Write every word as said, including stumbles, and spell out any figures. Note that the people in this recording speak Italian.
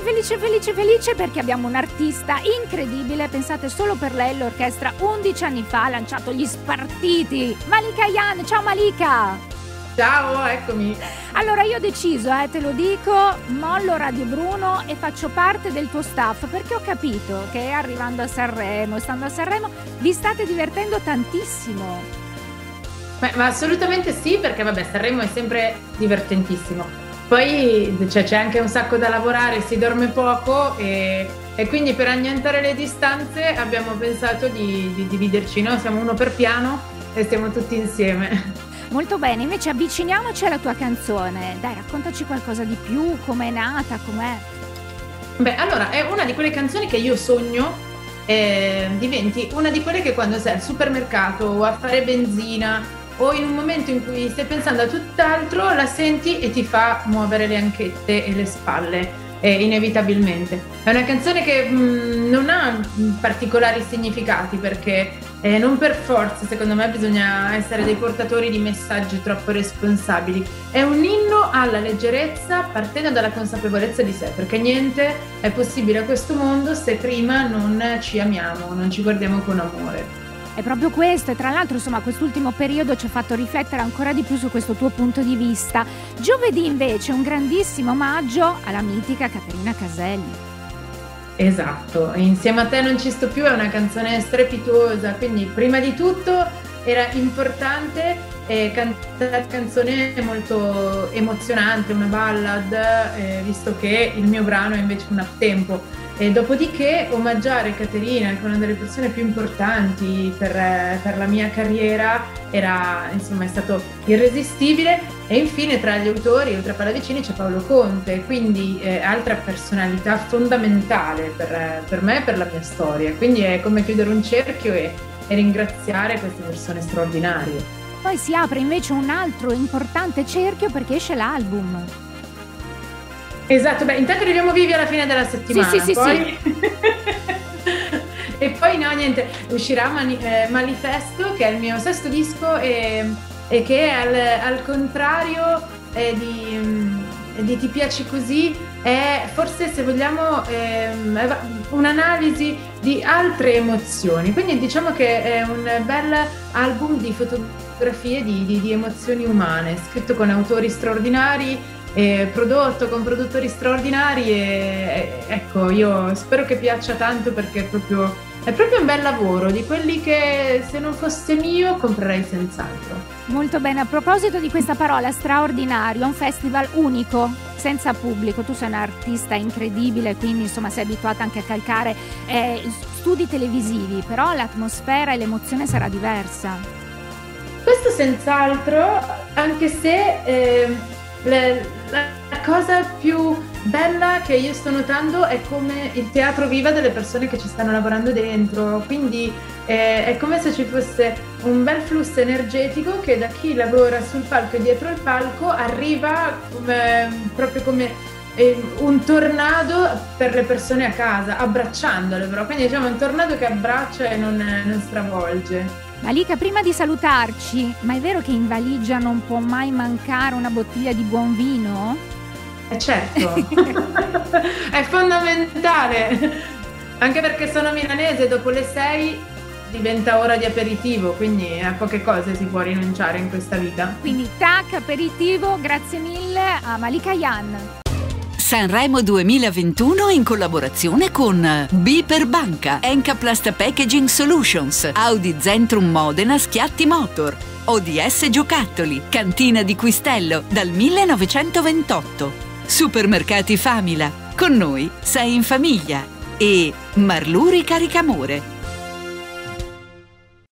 felice, felice, felice perché abbiamo un artista incredibile. Pensate, solo per lei l'orchestra undici anni fa ha lanciato gli Spartiti. Malika Ayane, ciao Malika! Ciao, eccomi. Allora io ho deciso, eh, te lo dico, mollo Radio Bruno e faccio parte del tuo staff perché ho capito che arrivando a Sanremo, stando a Sanremo, vi state divertendo tantissimo. Ma, ma assolutamente sì, perché vabbè, Sanremo è sempre divertentissimo. Poi cioè, c'è anche un sacco da lavorare, si dorme poco e, e quindi per annientare le distanze abbiamo pensato di, di dividerci, no? Siamo uno per piano e stiamo tutti insieme. Molto bene, invece avviciniamoci alla tua canzone. Dai, raccontaci qualcosa di più, com'è nata, com'è. Beh, allora, è una di quelle canzoni che io sogno eh, diventi una di quelle che quando sei al supermercato o a fare benzina o in un momento in cui stai pensando a tutt'altro, la senti e ti fa muovere le anchette e le spalle. Eh, inevitabilmente. È una canzone che mh, non ha particolari significati perché eh, non per forza, secondo me, bisogna essere dei portatori di messaggi troppo responsabili. È un inno alla leggerezza partendo dalla consapevolezza di sé, perché niente è possibile a questo mondo se prima non ci amiamo, non ci guardiamo con amore. È proprio questo e tra l'altro insomma quest'ultimo periodo ci ha fatto riflettere ancora di più su questo tuo punto di vista. Giovedì invece un grandissimo omaggio alla mitica Caterina Caselli. Esatto, Insieme a te non ci sto più è una canzone strepitosa, quindi prima di tutto era importante eh, cantare una canzone molto emozionante, una ballad, eh, visto che il mio brano è invece un uptempo. E dopodiché omaggiare Caterina, che è una delle persone più importanti per, per la mia carriera, era, insomma, è stato irresistibile. E infine tra gli autori, oltre a Pallavicini, c'è Paolo Conte, quindi eh, altra personalità fondamentale per, per me e per la mia storia. Quindi è come chiudere un cerchio e, e ringraziare queste persone straordinarie. Poi si apre invece un altro importante cerchio perché esce l'album. Esatto, beh, intanto arriviamo vivi alla fine della settimana. Sì, sì, poi... sì, sì. E poi no, niente, uscirà Mani- eh, Manifesto, che è il mio sesto disco e, e che al, al contrario eh, di, mh, di Ti piaci così è forse, se vogliamo, ehm, un'analisi di altre emozioni. Quindi diciamo che è un bel album di fotografie di, di, di emozioni umane, scritto con autori straordinari, Eh, prodotto con produttori straordinari e, e ecco, io spero che piaccia tanto perché è proprio, è proprio un bel lavoro, di quelli che se non fosse mio comprerei senz'altro. Molto bene, a proposito di questa parola straordinario, un festival unico, senza pubblico, tu sei un artista incredibile, quindi insomma sei abituata anche a calcare eh, studi televisivi, però l'atmosfera e l'emozione sarà diversa. Questo senz'altro, anche se eh, le, la cosa più bella che io sto notando è come il teatro viva delle persone che ci stanno lavorando dentro, quindi eh, è come se ci fosse un bel flusso energetico che da chi lavora sul palco e dietro il palco arriva come, proprio come eh, un tornado per le persone a casa, abbracciandole però, quindi diciamo un tornado che abbraccia e non, non stravolge. Malika, prima di salutarci, ma è vero che in valigia non può mai mancare una bottiglia di buon vino? Eh certo, è fondamentale, anche perché sono milanese, dopo le sei diventa ora di aperitivo, quindi a poche cose si può rinunciare in questa vita. Quindi tac, aperitivo, grazie mille a Malika Ayane. Sanremo duemilaventuno in collaborazione con B per Banca, Encaplast Packaging Solutions, Audi Zentrum Modena Schiatti Motor, O D S Giocattoli, Cantina di Quistello dal millenovecentoventotto, Supermercati Famila, con noi sei in famiglia, e Marluri Caricamore.